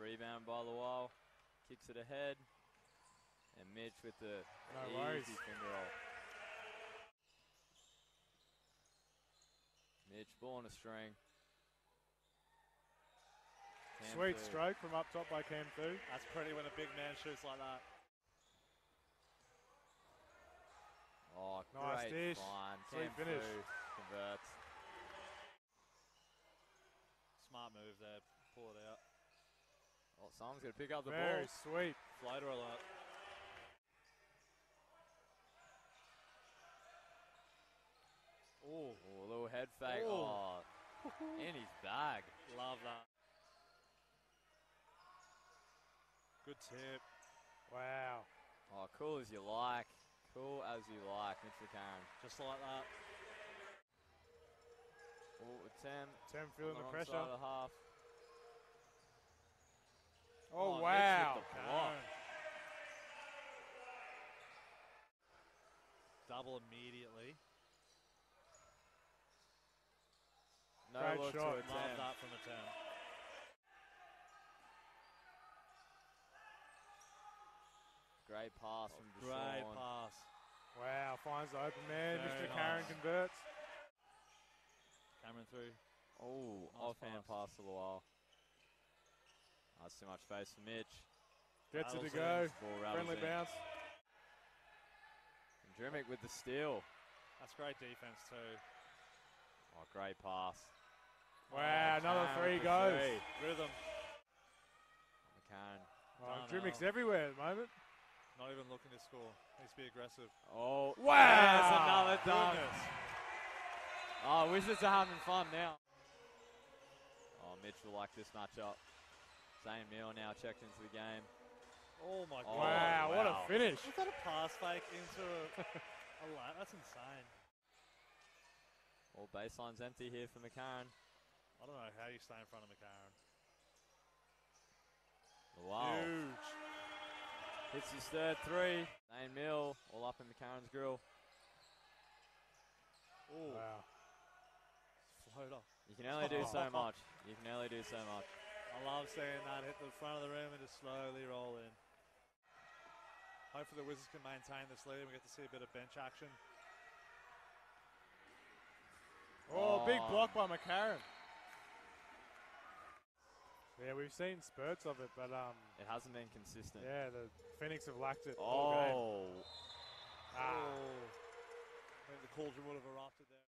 rebound by Luau. Kicks it ahead. And Mitch with the easy finger roll. Mitch, ball on a string. Sweet stroke from up top by Cam Thu. That's pretty when a big man shoots like that. Oh, nice great dish. find. Sweet finish. Converts. Smart move there. Pull it out. Oh, someone's going to pick up the Very ball. sweet. Floater alert. Oh, a little head fake. Ooh. Oh, in his bag. Love that. Good tip. Wow. Oh, cool as you like. Cool as you like, Mitch McCarron. Just like that. Oh, Tem. Tem feeling the pressure. Side of the half. Oh, Mitch wow. with the block. Double immediately. No Great look shot. to a Love 10. that from a 10. Great pass from Deshaun. Great pass. Wow, finds the open man. Very Mr. Karen nice. converts. Cameron through. Oh, Nice offhand pass a little while. That's too much space for Mitch. Gets it to Rattles go. Ball rattles Friendly in. bounce. And Drimic with the steal. That's great defense too. Oh, great pass. Wow, another McCann three with the goes. three. Rhythm. McCann. Oh, Done Drimic's now. everywhere at the moment. Not even looking to score. Needs to be aggressive. Oh, Wow. That's another dunk. Goodness. Oh, Wizards are having fun now. Oh, Mitch will like this matchup. Zane Mill now checked into the game. Oh my Oh, god. Wow, what a wow. finish. Was that a pass fake into a lap? That's insane. All baseline's empty here for McCarron. I don't know how you stay in front of McCarron. Wow. Huge. Hits his third three. Zane Mill all up in McCarron's grill. Oh, Wow. floater. You can only do so much. You can only do so much. I love seeing that hit the front of the rim and just slowly roll in. Hopefully the Wizards can maintain this lead and we get to see a bit of bench action. Oh, big block by McCarron. Yeah, we've seen spurts of it, but It hasn't been consistent. yeah, the Phoenix have lacked it all game. Oh. Ah. Oh. I think the cauldron would have erupted there.